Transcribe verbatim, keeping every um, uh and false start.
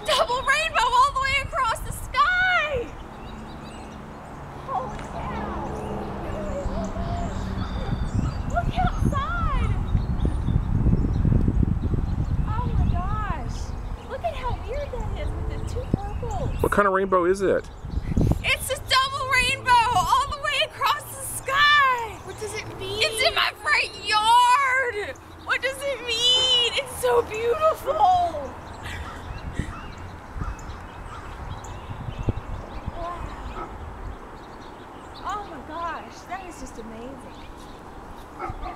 double rainbow all the way across the sky! Holy cow! Look outside! Oh my gosh! Look at how weird that is with the two purples. What kind of rainbow is it? It's a double rainbow all the way across the sky! What does it mean? It's in my front yard! What does it mean? It's so beautiful! Wow. Oh my gosh, that is just amazing.